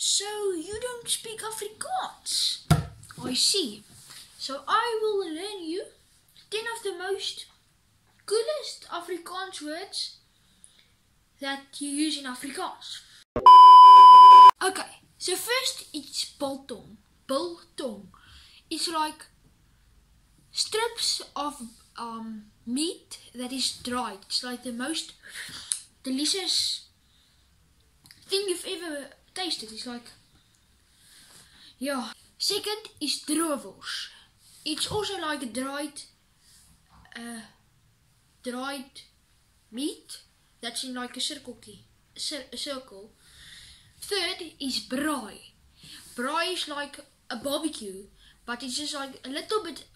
So you don't speak Afrikaans? I see. So I will learn you 10 of the most coolest Afrikaans words that you use in Afrikaans. Okay, so first it's biltong. Biltong. It's like strips of meat that is dried. It's like the most delicious thing you've ever tasted. It's like, yeah. Second is droewors. It's also like dried meat that's in like a circle. Third is braai. Braai is like a barbecue, but it's just like a little bit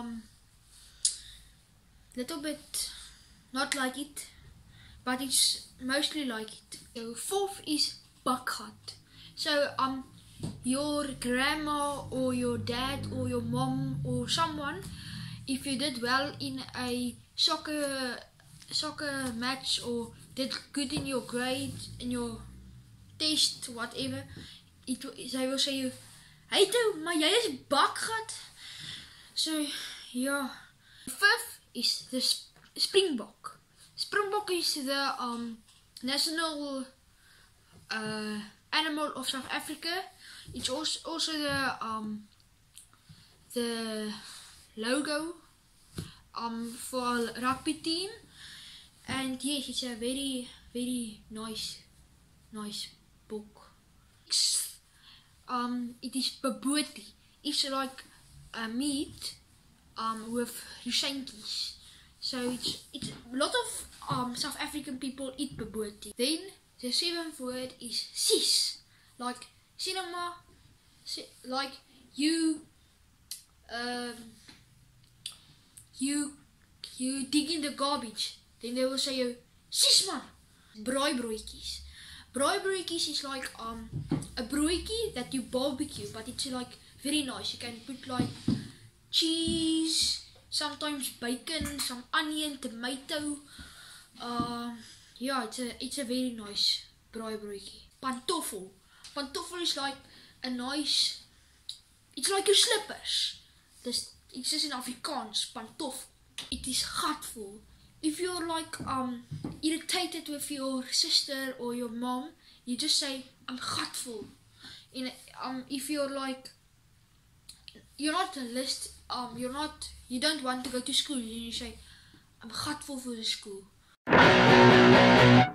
not like it, but it's mostly like it. So fourth is bakgat. So your grandma or your dad or your mom or someone, if you did well in a soccer match or did good in your grade, in your test, whatever, they will say you, hey toe, maar jy is bakgat. So yeah. Fifth is the springbok. Springbok is the national animal of South Africa. It's also the logo for a rugby team, and yes, it's a very nice book. It is bobotie. It's like a meat with rusentjies. So it's a lot of South African people eat bobotie. Then the seventh word is sis, like cinema, like you dig in the garbage, then they will say you, sis man. Braaibroodjies. Braaibroodjies is like a broodjie that you barbecue, but it's like very nice. You can put like cheese, sometimes bacon, some onion, tomato. Yeah, it's a very nice braaibroodjie. Pantoffel. Pantoffel is like a nice, it's like your slippers. It's just in Afrikaans, pantoffel. It is gatvol. If you're like irritated with your sister or your mom, you just say, I'm gatvol. If you're like, you're not a list, you don't want to go to school, then you say, I'm gatvol for the school.